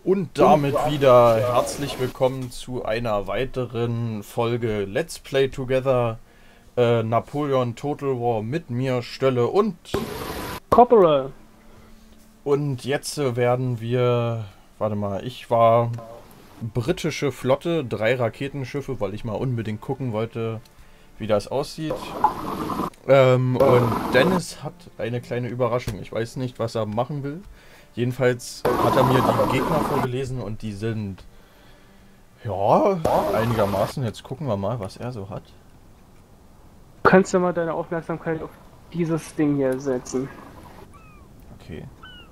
Und damit wieder herzlich willkommen zu einer weiteren Folge Let's Play Together Napoleon Total War mit mir, Stölle Corporal. und jetzt werden wir, warte mal, ich war britische Flotte, 3 Raketenschiffe, weil ich mal unbedingt gucken wollte, wie das aussieht. Und Dennis hat eine kleine Überraschung. Ich weiß nicht, was er machen will. Jedenfalls hat er mir die Gegner vorgelesen und die sind, ja, einigermaßen. Jetzt gucken wir mal, was er so hat. Du kannst ja mal deine Aufmerksamkeit auf dieses Ding hier setzen. Okay.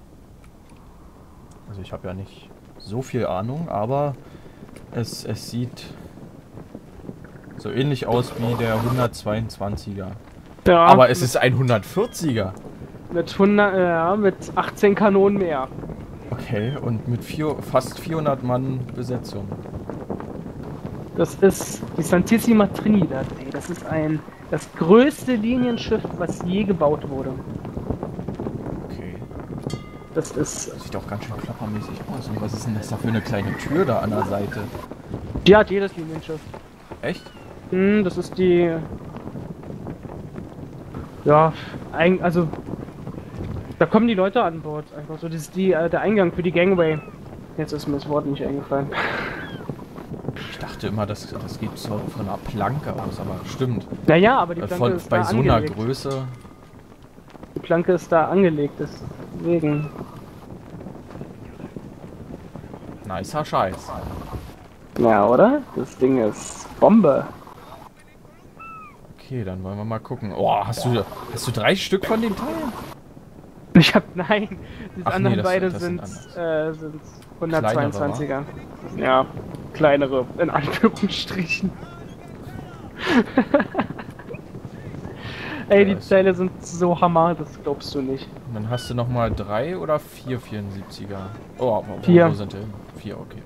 Also ich habe ja nicht so viel Ahnung, aber es sieht so ähnlich aus wie der 122er. Ja, Aber es ist ein 140er. mit 18 Kanonen mehr. Okay, und mit fast 400 Mann Besetzung. Das ist die Santissima Trinidad. Ey. Das ist das größte Linienschiff, was je gebaut wurde. Okay. Das ist, Das sieht auch ganz schön klappermäßig aus. Und was ist denn das da für eine kleine Tür da an der Seite? die hat jedes Linienschiff. Echt? Das ist die, ja, also da kommen die Leute an Bord. Einfach so, das ist der Eingang für die Gangway. Jetzt ist mir das Wort nicht eingefallen. Ich dachte immer, das geht so von einer Planke aus, aber stimmt. Naja, aber die Planke ist Bei da so einer angelegt. Größe. Die Planke ist da angelegt, deswegen. Nicer Scheiß. Ja, oder? Das Ding ist Bombe. Okay, dann wollen wir mal gucken. Oh, hast du 3 Stück von den Teilen? Nein, die Ach nee, anderen das- beide das sind, sind sind 122er. Ja, kleinere, in Anführungsstrichen. Ey, die Das- Teile sind so hammer, das glaubst du nicht. Und dann hast du nochmal 3 oder 4 74er. Oh, aber 4. wo sind die hin? 4, okay.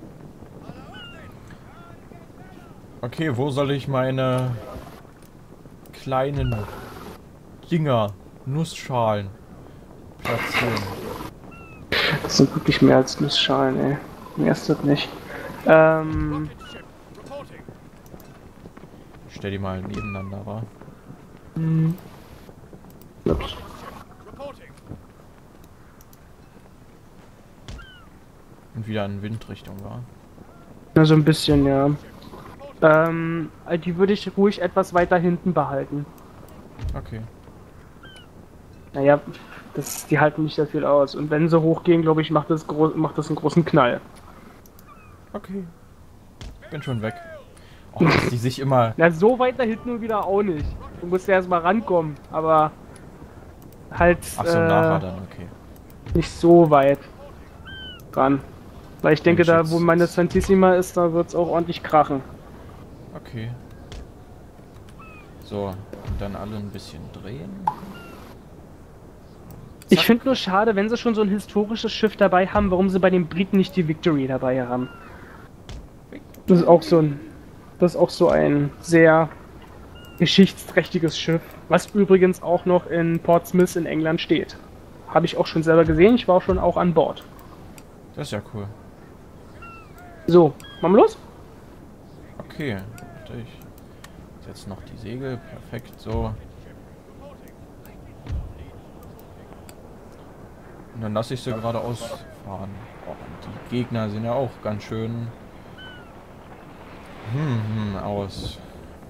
Okay, wo soll ich meine kleinen Dinger, Nussschalen platzieren? Das sind wirklich mehr als Nussschalen, ey. Mehr ist das nicht. Stell die mal nebeneinander, wa? Ups. Und wieder in Windrichtung, wa? Ja, so ein bisschen, ja. Die würde ich ruhig etwas weiter hinten behalten. Okay. Naja, die halten nicht sehr viel aus. Und wenn sie hochgehen, glaube ich, macht das einen großen Knall. Okay. Bin schon weg. Oh, dass die sich immer... Na, so weit da hinten nur wieder auch nicht. Du musst ja erstmal rankommen, aber halt Ach so, nachher dann, okay. nicht so weit ran. Weil ich denke, Mensch, da jetzt- wo meine Santissima ist, da wird es auch ordentlich krachen. Okay. So, und dann alle ein bisschen drehen. Ich finde nur schade, wenn sie schon so ein historisches Schiff dabei haben, warum sie bei den Briten nicht die Victory dabei haben. Das ist auch so ein sehr geschichtsträchtiges Schiff, was übrigens auch noch in Portsmouth in England steht. Habe ich auch schon selber gesehen, ich war auch schon an Bord. Das ist ja cool. So, machen wir los? Okay, warte, ich setze noch die Segel. Perfekt, so. Und dann lasse ich sie geradeaus fahren. Oh, und die Gegner sind ja auch ganz schön... aus.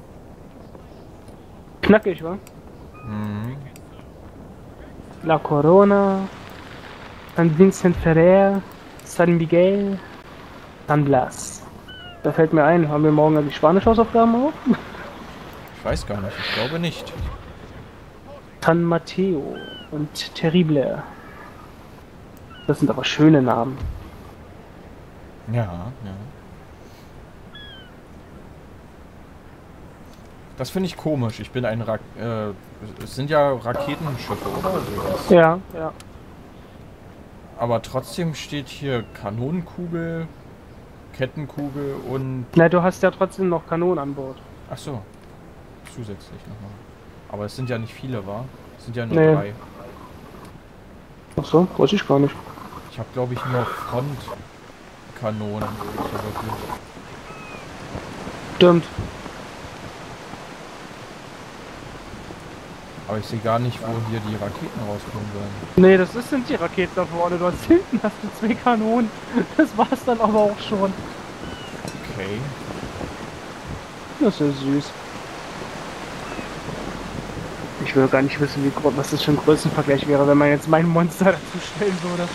Knackig, wa? Mhm. La Corona, San Vincent Ferrer, San Miguel, San Blas. Da fällt mir ein, haben wir morgen die Spanisch-Hausaufgaben auch? Ich weiß gar nicht, ich glaube nicht. San Mateo und Terrible. Das sind aber schöne Namen. Ja, ja. Das finde ich komisch. Ich bin ein es sind ja Raketenschiffe, oder? Sowas. Ja, ja. Aber trotzdem steht hier Kanonenkugel, Kettenkugel und... Na, du hast ja trotzdem noch Kanonen an Bord. Ach so. Zusätzlich nochmal. Aber es sind ja nicht viele, wa? Es sind ja nur Nee. 3. Ach so, weiß ich gar nicht. Ich habe, glaube ich, nur Front Kanonen. Also wirklich. Stimmt. Aber ich sehe gar nicht, wo hier die Raketen rauskommen sollen. Nee, sind die Raketen da vorne. Dort hinten hast du 2 Kanonen. Das war's dann aber auch schon. Okay. Das ist ja süß. Ich will gar nicht wissen, was das für ein Größenvergleich wäre, wenn man jetzt mein Monster dazu stellen würde.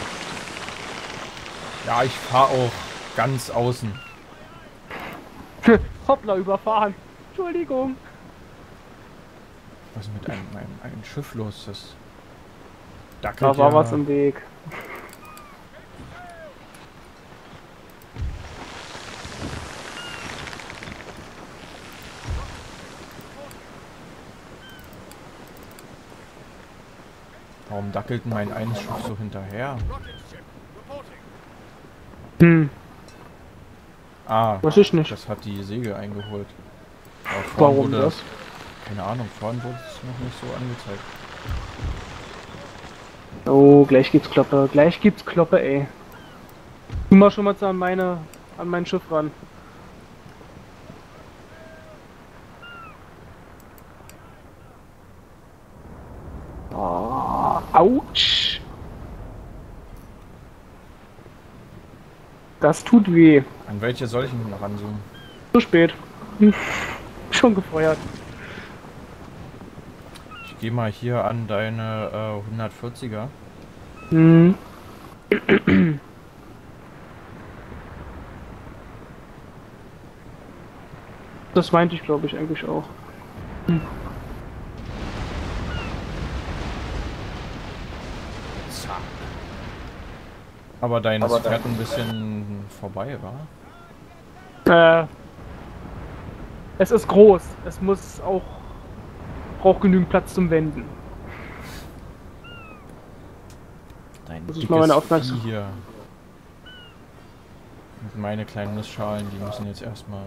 Ja, ich fahre auch ganz außen. Hoppla, überfahren. Entschuldigung. Was ist mit einem Schiff los? Das dackelt Da war ja. was im Weg. Warum dackelt denn mein eines Schiff so hinterher? Hm, Ah, weiß ich nicht. das hat die Segel eingeholt. Aber vorhin Warum wurde das? Keine Ahnung, vorhin wurde es noch nicht so angezeigt. Oh, gleich gibt's Kloppe. Gleich gibt's Kloppe, ey. Tu mal schon mal an mein Schiff ran. Oh, ouch. Das tut weh. An welche soll ich denn noch ranzoomen? Zu spät. Hm. Schon gefeuert. Ich gehe mal hier an deine 140er. Hm. Das meinte ich, glaube ich, eigentlich auch. Zack. Aber deines fährt ein bisschen vorbei, wa? Es ist groß. Es braucht genügend Platz zum Wenden. Dein Das ist mal meine dickes Aufmerksamkeit. Vieh hier. Und meine kleinen Nussschalen, die müssen jetzt erstmal...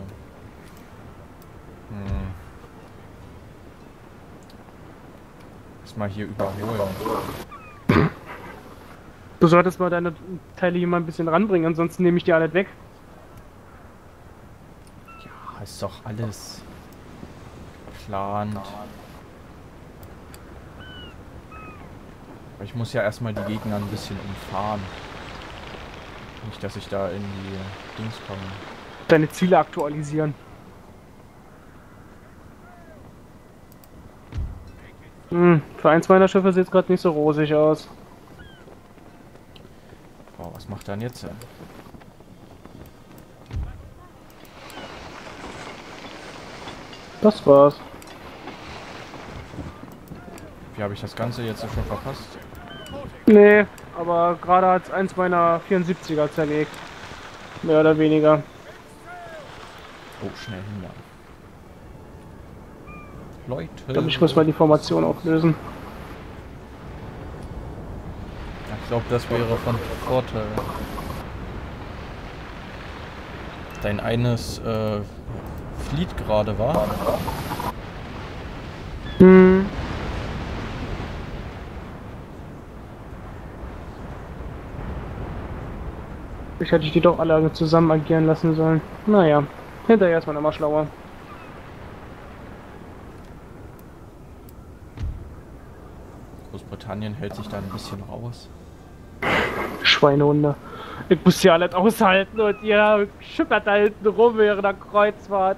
Erstmal hier überholen. Du solltest mal deine Teile hier mal ein bisschen ranbringen, ansonsten nehme ich die alle weg. Ja, ist doch alles geplant. Aber ich muss ja erstmal die Gegner ein bisschen umfahren. Nicht, dass ich da in die Dings komme. Deine Ziele aktualisieren. Für eins meiner Schiffe sieht es gerade nicht so rosig aus. Boah, was macht er denn jetzt? Das war's. Wie habe ich das Ganze jetzt schon verpasst? Nee, aber gerade hat es eins meiner 74er zerlegt. Mehr oder weniger. Oh, schnell hin da. Leute. Ich glaube, ich muss mal die Formation auflösen. Ja, ich glaube, das wäre von Vorteil. Dein eines flieht gerade, war? Hm. Ich hätte die doch alle zusammen agieren lassen sollen. Naja, hinterher ist man immer schlauer. Großbritannien hält sich da ein bisschen raus. Schweinehunde. Ich muss ja alles aushalten und ihr schippert da hinten rum während der Kreuzfahrt.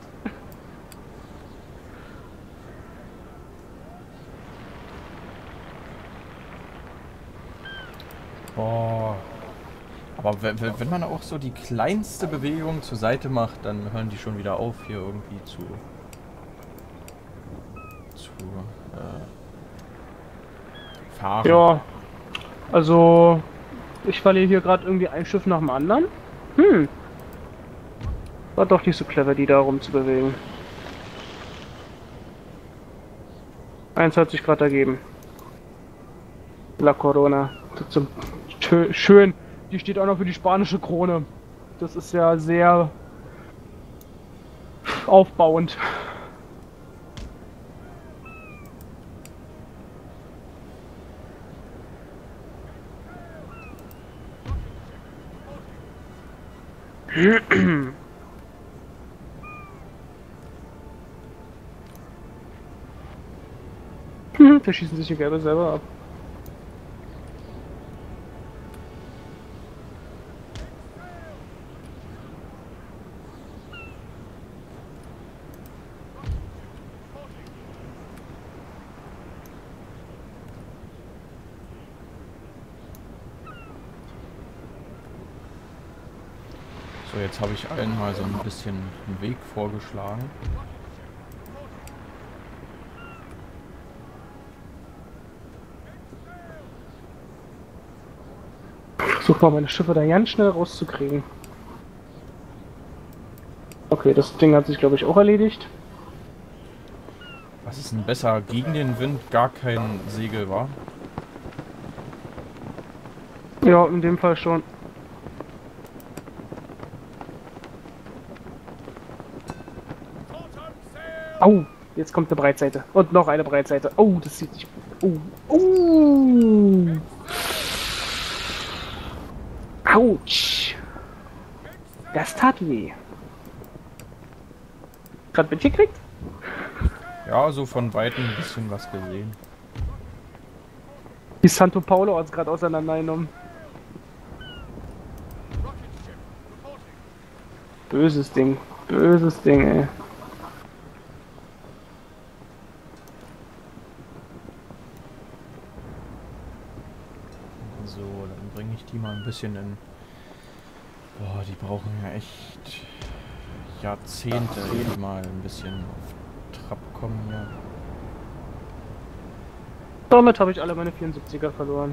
Boah. Aber wenn man auch so die kleinste Bewegung zur Seite macht, dann hören die schon wieder auf, hier irgendwie zu fahren. Ja, also ich verliere hier gerade irgendwie ein Schiff nach dem anderen. War doch nicht so clever, die da rumzubewegen. Eins hat sich gerade ergeben. La Corona. Schön. Die steht auch noch für die spanische Krone. Das ist ja sehr aufbauend. Da schießen sich die Werbe selber ab. So, jetzt habe ich allen mal so ein bisschen einen Weg vorgeschlagen. Versuch mal meine Schiffe da ganz schnell rauszukriegen. Okay, das Ding hat sich glaube ich auch erledigt. Was ist denn besser? Gegen den Wind gar kein Segel, war? Ja, in dem Fall schon. Au, jetzt kommt eine Breitseite. Und noch eine Breitseite. Oh, das sieht nicht... Oh. Autsch. Das tat weh. Gerade mitgekriegt? Ja, so von Weitem ein bisschen was gesehen. Die Santo Paulo hat es gerade auseinandergenommen. Böses Ding. Böses Ding, ey. So, dann bringe ich die mal ein bisschen in... Boah, die brauchen ja echt Jahrzehnte, die mal ein bisschen auf Trab kommen hier. Damit habe ich alle meine 74er verloren.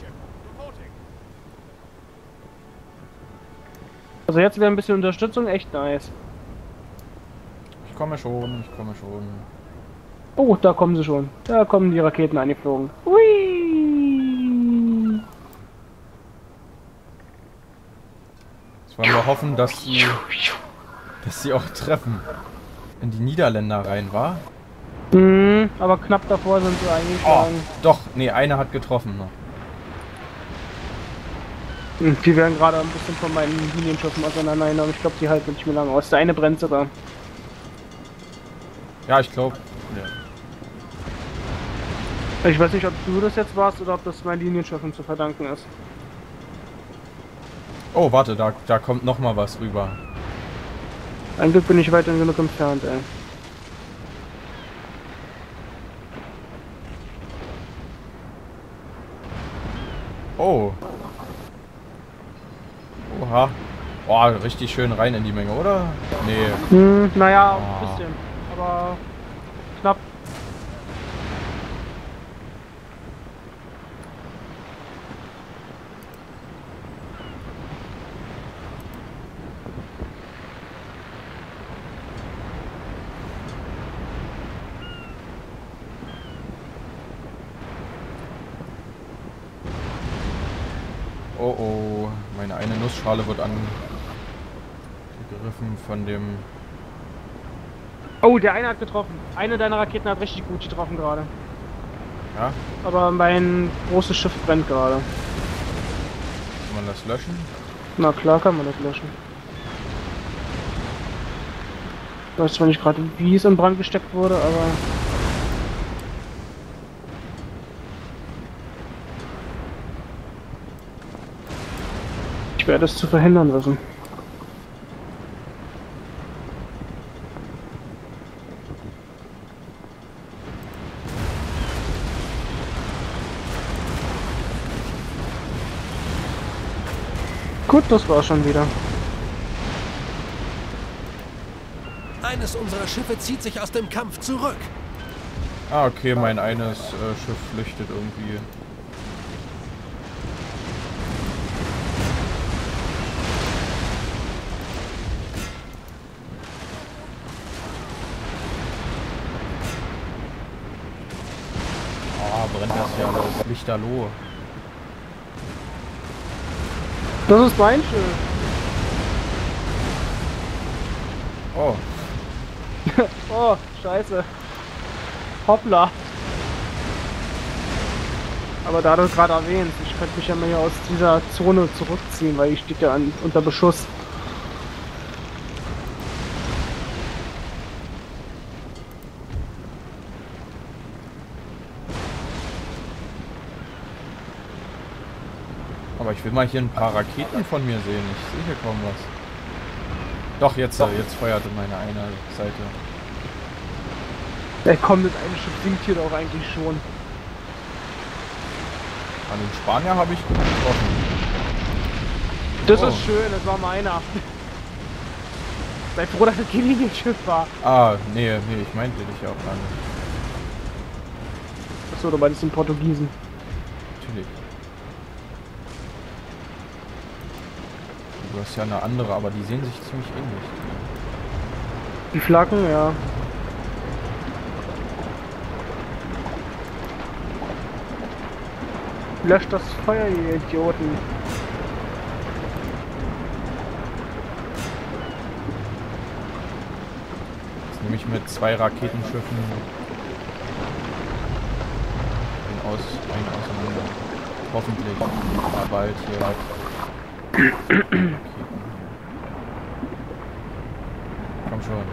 Also jetzt wäre ein bisschen Unterstützung echt nice. Ich komme schon, ich komme schon. Oh, da kommen sie schon. Da kommen die Raketen eingeflogen. Hui! Jetzt wollen wir hoffen, dass sie auch treffen. In die Niederländer rein, war? Aber knapp davor sind sie Oh, eingeschlagen. doch, nee, eine hat getroffen noch. Die werden gerade ein bisschen von meinen Linienschiffen auseinandergenommen. Ich glaube, die halten nicht mehr lange aus. Der eine brennt sogar. Ja, ich glaube. Ja. Ich weiß nicht, ob du das jetzt warst oder ob das meinen Linienschiffen zu verdanken ist. Oh, warte, da kommt noch mal was rüber. Ein Glück bin ich weit genug entfernt, ey. Oh. Oha. Oh, richtig schön rein in die Menge, oder? Nee. Naja, Oh. ein bisschen. Aber knapp. Oh oh, meine eine Nussschale wird angegriffen von dem... Oh, der eine hat getroffen. Eine deiner Raketen hat richtig gut getroffen gerade. Ja, Aber mein großes Schiff brennt gerade. kann man das löschen? Na klar kann man das löschen. Ich weiß zwar nicht gerade, wie es in Brand gesteckt wurde, aber... Ich werde es zu verhindern wissen. Gut, das war schon wieder. Eines unserer Schiffe zieht sich aus dem Kampf zurück. Ah, okay, mein eines Schiff flüchtet irgendwie. Oh, brennt das ja los. Lichterloh. Das ist mein Schiff. Oh, Oh, scheiße. Hoppla. Aber da du es gerade erwähnst, ich könnte mich ja mal hier aus dieser Zone zurückziehen, weil ich stehe ja unter Beschuss. will mal hier ein paar Raketen von mir sehen. Ich sehe hier kaum was. Doch, jetzt feuerte meine eine Seite. Komm, das eine Schiff sinkt hier doch eigentlich schon. An den Spanier habe ich gut getroffen. Das ist schön, das war meiner. Sei froh, dass das kein Linienschiff war. Ah, nee, ich meinte dich ja auch gar nicht. Achso, du meinst den Portugiesen. Natürlich. Du hast ja eine andere, aber die sehen sich ziemlich ähnlich. Die Flaggen, ja. Löscht das Feuer, ihr Idioten. Jetzt nehme ich mit 2 Raketenschiffen einen auseinander. Hoffentlich. Ja, bald hier. Komm schon.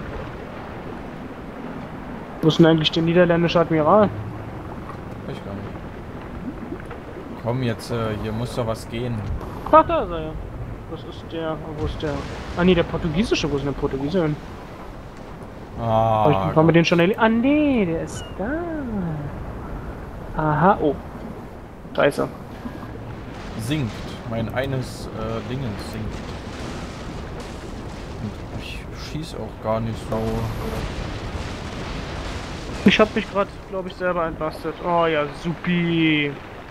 Wo ist denn eigentlich der niederländische Admiral? Ich gar nicht. Komm jetzt, hier muss doch was gehen. Ach, da ist er ja. Das ist der. Wo ist der? Ah nee, der portugiesische. Wo ist denn der Portugiese hin? Ah, haben wir den schon erlebt? Ah nee, der ist da. Aha, oh. Da ist er. sinkt. Mein eines Dingens sinkt. Und ich schieß auch gar nicht so. Ich hab mich gerade, glaube ich, selber entlastet. Oh ja, supi.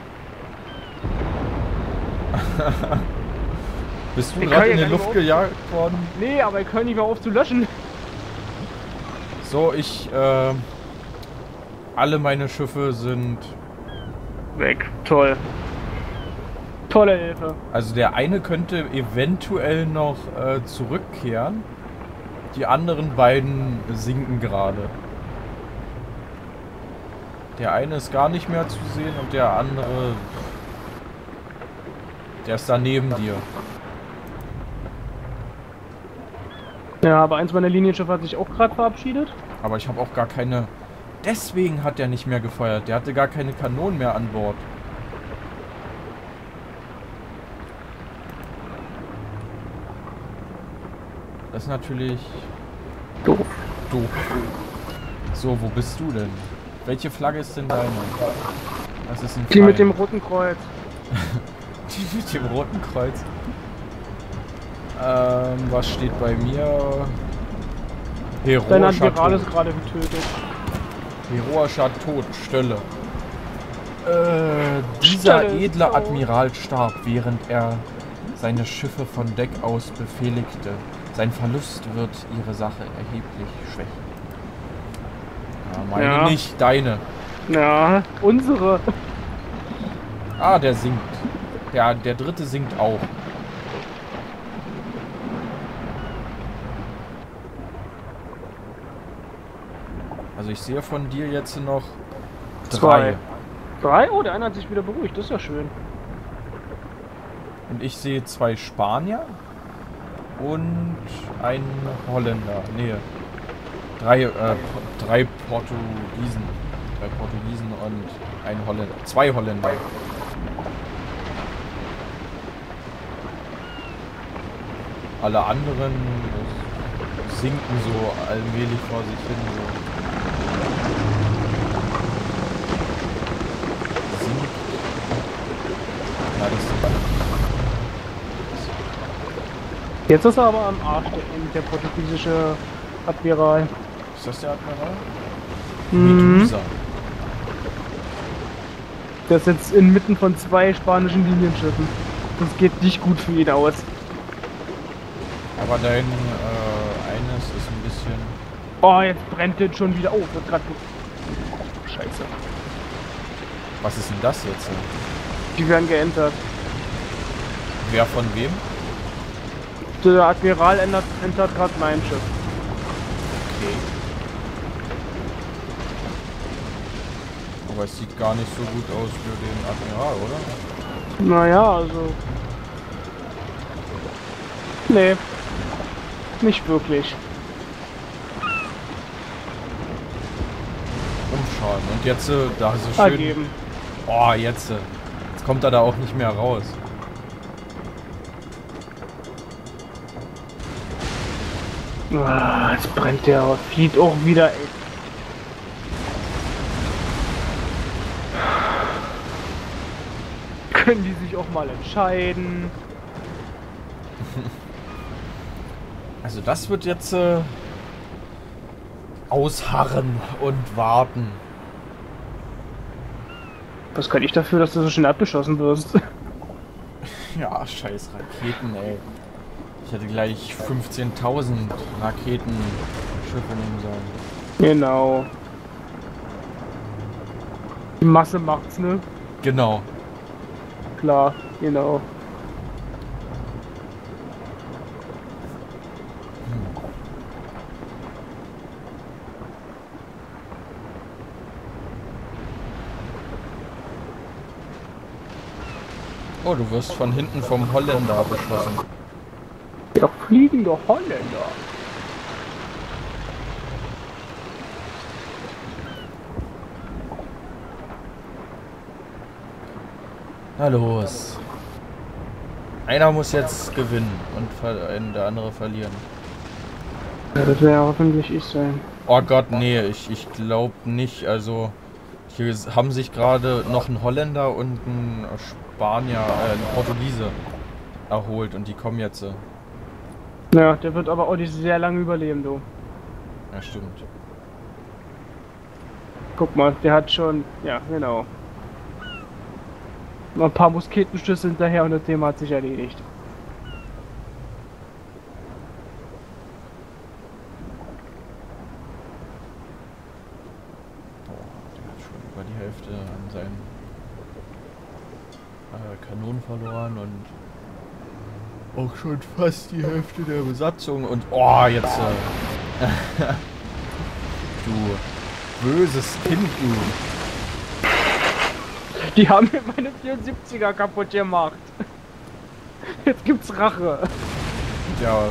Bist du gerade in die Luft gejagt worden? Nee, aber ich höre nicht mehr auf zu löschen. So, alle meine Schiffe sind weg. Toll. Tolle Hilfe. Also der eine könnte eventuell noch zurückkehren. Die anderen beiden sinken gerade. Der eine ist gar nicht mehr zu sehen und der andere, der ist da neben dir. Ja, aber eins meiner Linienschiffe hat sich auch gerade verabschiedet. Aber ich habe auch gar keine... Deswegen hat der nicht mehr gefeuert. Der hatte gar keine Kanonen mehr an Bord. Das ist natürlich... Doof. Doof. So, wo bist du denn? Welche Flagge ist denn deine? Das ist ein Die mit dem roten Kreuz. Die mit dem roten Kreuz. Was steht bei mir? Dein Heroischer Admiral ist Tod. gerade getötet. Heroischer Tod, Stölle. Dieser Stölle edle tot. Admiral starb, während er seine Schiffe von Deck aus befehligte. Sein Verlust wird ihre Sache erheblich schwächen. Ja, meine Ja. nicht, deine. Ja, unsere. Ah, der sinkt. Ja, der dritte sinkt auch. Also ich sehe von dir jetzt noch drei. Drei? Oh, der eine hat sich wieder beruhigt. Das ist ja schön. Und ich sehe 2 Spanier und einen Holländer. Nee. 3 Portugiesen. 3 Portugiesen und ein Holländer. 2 Holländer. Alle anderen sinken so allmählich vor sich hin. So. Ja, Jetzt ist er aber am Arsch, der portugiesische Admiral. ist das der Admiral? Mhm. Medusa. Der ist jetzt inmitten von 2 spanischen Linienschiffen. Das geht nicht gut für ihn aus. Aber dein eines ist ein bisschen... Oh, jetzt brennt der schon wieder. Oh, wird gerade... Scheiße. Was ist denn das jetzt? Die werden geentert. Wer von wem? Der Admiral entert gerade mein Schiff. Okay. Aber es sieht gar nicht so gut aus für den Admiral, oder? Naja, also... Nee. Nicht wirklich. Umschauen. Und jetzt, da so schön... Ergeben. Oh, jetzt kommt er da auch nicht mehr raus. Ah, jetzt brennt der aus. Flieht auch wieder, ey. Können die sich auch mal entscheiden? Also das wird jetzt ausharren und warten. Was kann ich dafür, dass du so schnell abgeschossen wirst? Ja, scheiß Raketen, ey. Ich hätte gleich 15.000 Raketenschiffe nehmen sollen. Genau. Die Masse macht's, ne? Genau. Klar, genau. Oh, du wirst von hinten vom Holländer beschossen. Der fliegende Holländer. Na los. Einer muss jetzt gewinnen und der andere verlieren. Ja, das wäre hoffentlich ich sein. Oh Gott, nee, ich glaube nicht. Also, hier haben sich gerade noch ein Holländer und ein Spanier, ein Portugiese erholt und die kommen jetzt. Ja, der wird aber auch nicht sehr lange überleben, du. Ja, stimmt. Guck mal, der hat schon, ja, genau. Noch ein paar Musketenschüsse hinterher und das Thema hat sich erledigt. Der hat schon über die Hälfte an seinen Kanonen verloren und auch schon fast die Hälfte der Besatzung und oh, jetzt du böses Kind, du. Die haben mir meine 74er kaputt gemacht. Jetzt gibt's Rache. Der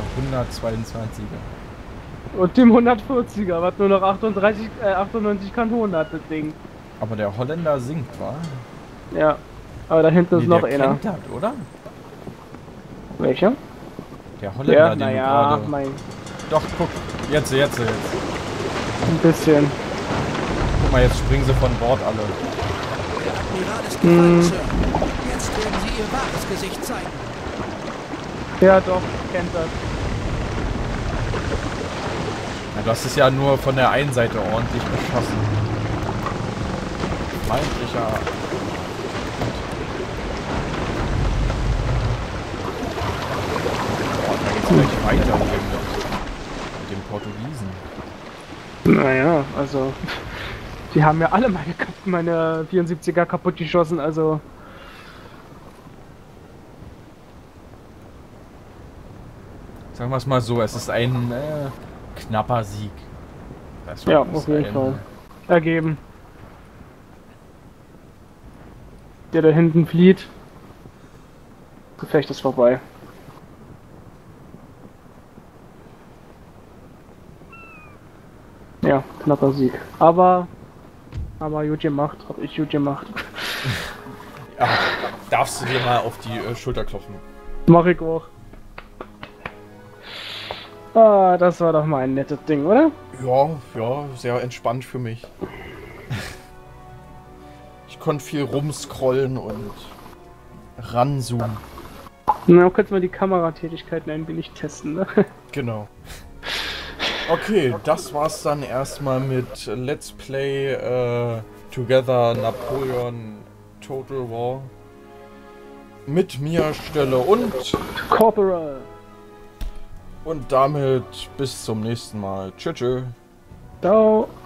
122er. Und dem 140er, was nur noch 98 Kanonen hat, das Ding. Aber der Holländer sinkt, wa? Ja, aber da hinten ist Nee, noch der einer. kentert, oder? Welcher? Der Holländer, Ja, den du naja, gerade... mein. Doch, guck, jetzt. Ein bisschen. Guck mal, jetzt springen sie von Bord alle. Der Admiral ist gefallen, Sir. Jetzt werden sie ihr wahres Gesicht zeigen. Ja, doch, kennt das. Ja, du hast es ja nur von der einen Seite ordentlich beschossen. Feindlicher... Boah, da geht's gleich weiter mit dem Portugiesen. Naja, also. Die haben ja alle meine 74er kaputt geschossen, also. Sagen wir es mal so, es ist ein knapper Sieg. Das Ja, ist auf jeden ein- Fall. Ergeben. Der da hinten flieht. Gefecht ist vorbei. Ja, knapper Sieg. Aber gut gemacht, hab ich gut gemacht. Ja, darfst du dir mal auf die Schulter klopfen. Mach ich auch. Ah, das war doch mal ein nettes Ding, oder? Ja, sehr entspannt für mich. Ich konnte viel rumscrollen und ranzoomen. Na, kannst du mal die Kameratätigkeiten ein wenig testen, ne? Genau. Okay, das war's dann erstmal mit Let's Play Together Napoleon Total War. Mit mir Stelle Corporal. und damit bis zum nächsten Mal. Tschüss. Ciao.